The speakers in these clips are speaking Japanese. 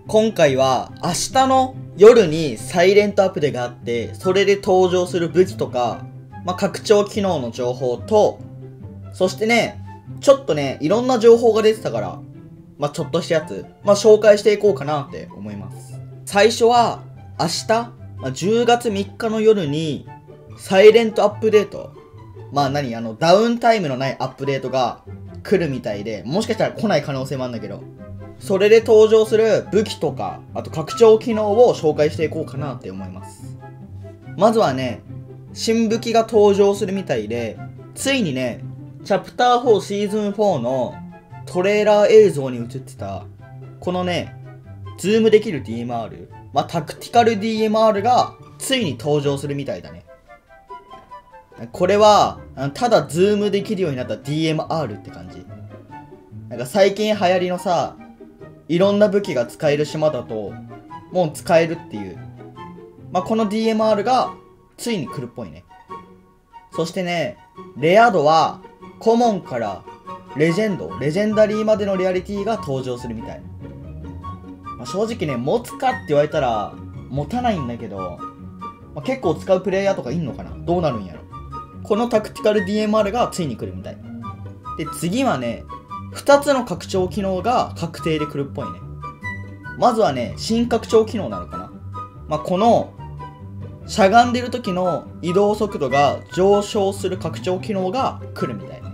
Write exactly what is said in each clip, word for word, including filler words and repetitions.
今回は明日の夜にサイレントアップデがあって、それで登場する武器とか、まあ、拡張機能の情報と、そしてね、ちょっとね、いろんな情報が出てたから、まあ、ちょっとしたやつ、まあ、紹介していこうかなって思います。最初は、明日、まあ、じゅうがつみっかの夜に、サイレントアップデート。まあ何あの、ダウンタイムのないアップデートが来るみたいで、もしかしたら来ない可能性もあるんだけど、それで登場する武器とか、あと拡張機能を紹介していこうかなって思います。まずはね、新武器が登場するみたいで、ついにね、チャプターフォーシーズンフォーのトレーラー映像に映ってた、このね、ズームできる ディーエムアール、まあ、タクティカル ディーエムアール がついに登場するみたいだね。これは、ただズームできるようになった ディーエムアール って感じ。なんか最近流行りのさ、いろんな武器が使える島だと、もう使えるっていう。まあ、この ディーエムアール がついに来るっぽいね。そしてね、レア度は、コモンからレジェンド、レジェンダリーまでのレアリティが登場するみたい。まあ、正直ね、持つかって言われたら、持たないんだけど、まあ、結構使うプレイヤーとかいんのかな？どうなるんやろ。このタクティカル ディーエムアール がついに来るみたい。で、次はね、ふたつの拡張機能が確定で来るっぽいね。まずはね、新拡張機能なのかな。まあ、この、しゃがんでる時の移動速度が上昇する拡張機能が来るみたい。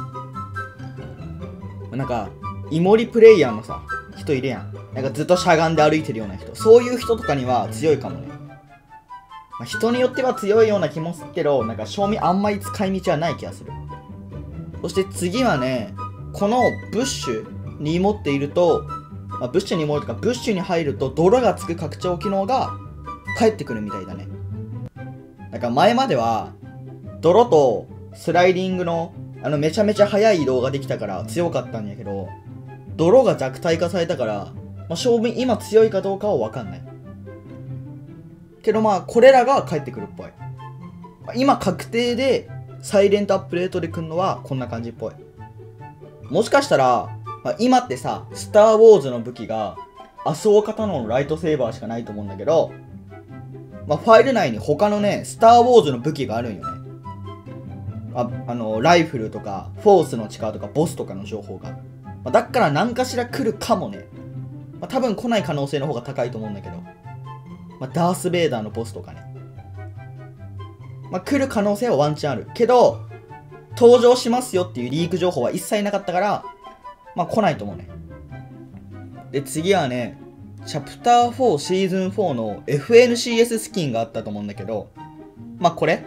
なんか、イモリプレイヤーのさ、人いるやん。なんかずっとしゃがんで歩いてるような人。そういう人とかには強いかもね。まあ、人によっては強いような気もするけど、なんか賞味あんまり使い道はない気がする。そして次はね、このブッシュに持っていると、まあ、ブッシュに持るとか、ブッシュに入ると泥がつく拡張機能が返ってくるみたいだね。なんか前までは、泥とスライディングのあのめちゃめちゃ速い移動ができたから強かったんやけど、泥が弱体化されたから、まあ、正味今強いかどうかはわかんない。けどまあ、これらが返ってくるっぽい。今確定で、サイレントアップデートで来るのはこんな感じっぽい。もしかしたら、まあ、今ってさ、スター・ウォーズの武器が、アスオカタノのライトセーバーしかないと思うんだけど、まあ、ファイル内に他のね、スター・ウォーズの武器があるんよね。あ、あの、ライフルとか、フォースの力とか、ボスとかの情報が。まあ、だから何かしら来るかもね。まあ、多分来ない可能性の方が高いと思うんだけど。まあ、ダース・ベイダーのボスとかね。まあ、来る可能性はワンチャンある。けど、登場しますよっていうリーク情報は一切なかったから、まあ来ないと思うね。で、次はね、チャプターフォーシーズンフォーの エフエヌシーエス スキンがあったと思うんだけど、まあこれ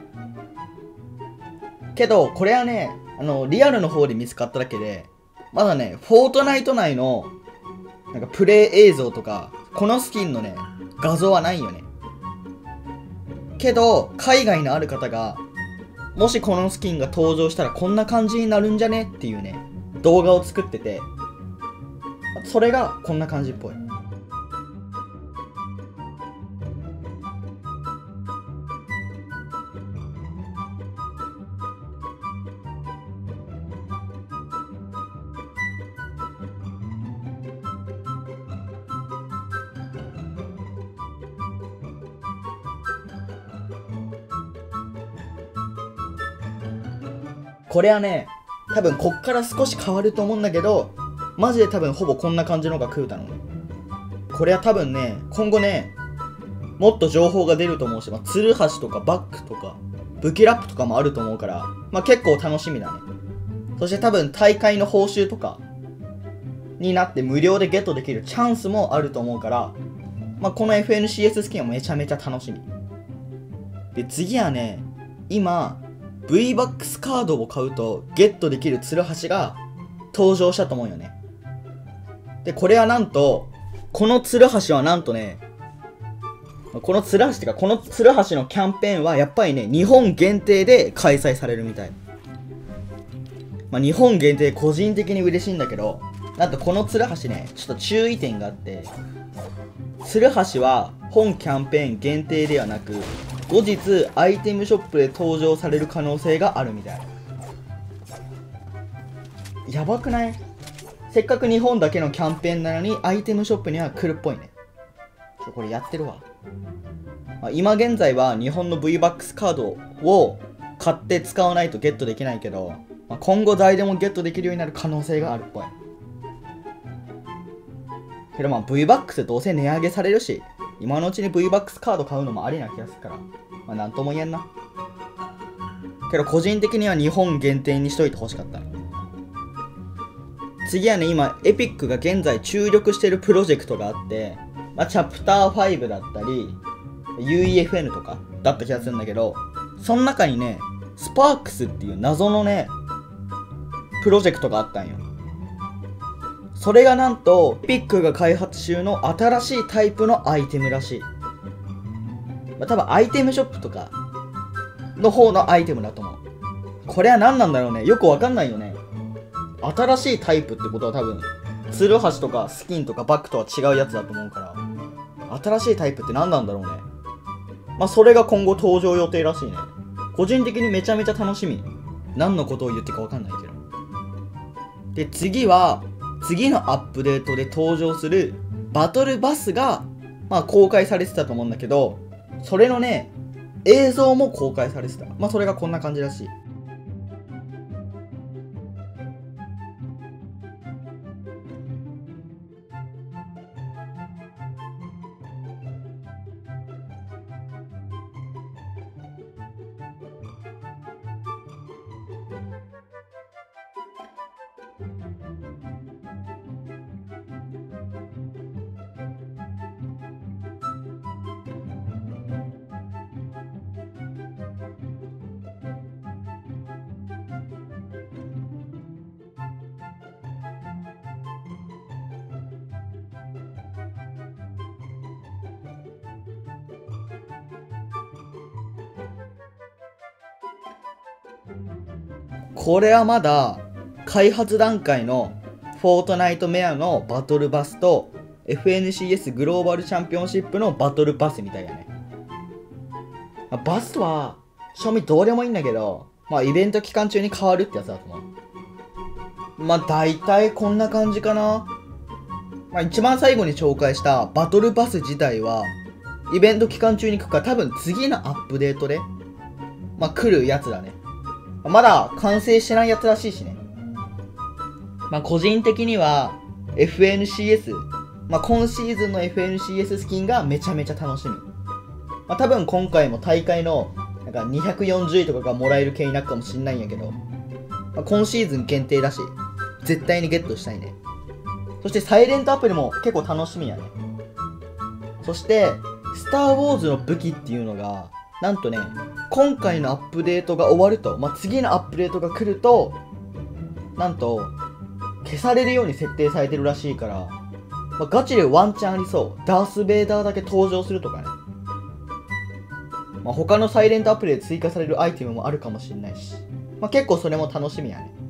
けど、これはね、あの、リアルの方で見つかっただけで、まだね、フォートナイト内の、なんかプレイ映像とか、このスキンのね、画像はないよね。けど、海外のある方が、もしこのスキンが登場したらこんな感じになるんじゃねっていうね、動画を作ってて、それがこんな感じっぽい。これはね、多分こっから少し変わると思うんだけど、マジで多分ほぼこんな感じのが来るだろうね。これは多分ね、今後ね、もっと情報が出ると思うし、まあ、ツルハシとかバックとか、武器ラップとかもあると思うから、まあ結構楽しみだね。そして多分大会の報酬とかになって無料でゲットできるチャンスもあると思うから、まあこの エフエヌシーエス スキンはめちゃめちゃ楽しみ。で、次はね、今、V バックスカードを買うとゲットできるツルハシが登場したと思うよね。で、これはなんと、このツルハシはなんとね、このツルハシってか、このツルハシのキャンペーンはやっぱりね、日本限定で開催されるみたい。まあ、日本限定個人的に嬉しいんだけど、なんとこのツルハシね、ちょっと注意点があって、ツルハシは本キャンペーン限定ではなく、後日アイテムショップで登場される可能性があるみたい。やばくない？せっかく日本だけのキャンペーンなのにアイテムショップには来るっぽいね。 ちょこれやってるわ。まあ、今現在は日本の ブイバックス カードを買って使わないとゲットできないけど、まあ、今後誰でもゲットできるようになる可能性があるっぽい。けどまあ ブイバックス どうせ値上げされるし、今のうちに ブイバックス カード買うのもありな気がするから、まあなんとも言えんな。けど個人的には日本限定にしといてほしかったな。次はね、今エピックが現在注力してるプロジェクトがあって、まあ、チャプターファイブだったり ユーイーエフエヌ とかだった気がするんだけど、その中にねスパークスっていう謎のねプロジェクトがあったんよ。それがなんとエピックが開発中の新しいタイプのアイテムらしい。まあ、多分アイテムショップとかの方のアイテムだと思う。これは何なんだろうね、よくわかんないよね。新しいタイプってことは多分ツルハシとかスキンとかバッグとは違うやつだと思うから、新しいタイプって何なんだろうね。まあそれが今後登場予定らしいね。個人的にめちゃめちゃ楽しみ。何のことを言ってるかわかんないけど。で次は次のアップデートで登場するバトルバスがまあ公開されてたと思うんだけど、それのね映像も公開されてた。まあそれがこんな感じらしい。これはまだ開発段階のフォートナイトメアのバトルバスと エフエヌシーエス グローバルチャンピオンシップのバトルパスみたいやね。バスは正味どうでもいいんだけど、まあイベント期間中に変わるってやつだと思う。まあ大体こんな感じかな。まあ一番最後に紹介したバトルパス自体はイベント期間中に来るから多分次のアップデートでまあ来るやつだね。まだ完成してないやつらしいしね。まあ個人的には エフエヌシーエス、まあ今シーズンの エフエヌシーエス スキンがめちゃめちゃ楽しみ。まあ多分今回も大会のなんかにひゃくよんじゅういとかがもらえる系になるかもしんないんやけど、まあ、今シーズン限定だし、絶対にゲットしたいね。そしてサイレントアプリも結構楽しみやね。そして、スターウォーズの武器っていうのが、なんとね、今回のアップデートが終わると、まあ、次のアップデートが来ると、なんと、消されるように設定されてるらしいから、まあ、ガチでワンチャンありそう。ダース・ベイダーだけ登場するとかね。まあ、他のサイレントアプリで追加されるアイテムもあるかもしれないし、まあ、結構それも楽しみやね。